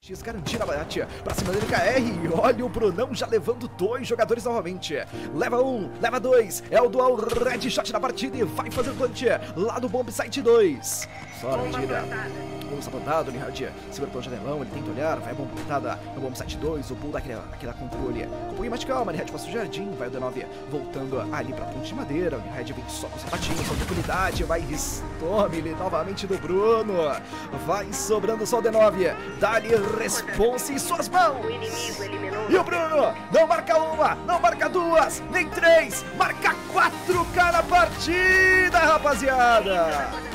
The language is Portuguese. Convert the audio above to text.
X garantindo a bate pra cima dele, KR. Olha o Brunão já levando 2 jogadores novamente. Leva 1, leva 2. É o dual red shot da partida e vai fazer o plant lá do Bomb Site 2. Só na medida. Bomba plantado, Nihad segura pelo janelão, ele tenta olhar, vai a bomba plantada no Bomb Site 2. O Bull dá aquela controle com um pouquinho mais de calma. Nihad passa o jardim, vai o D9 voltando ali pra ponte de madeira. O Nihad vem só com o sapatinho, só tranquilidade. Vai Storm ele novamente do Bruno. Vai sobrando só o D9. Dá-lhe response em suas mãos. E o Bruno não marca uma, não marca 2, nem 3, marca 4K na partida, rapaziada.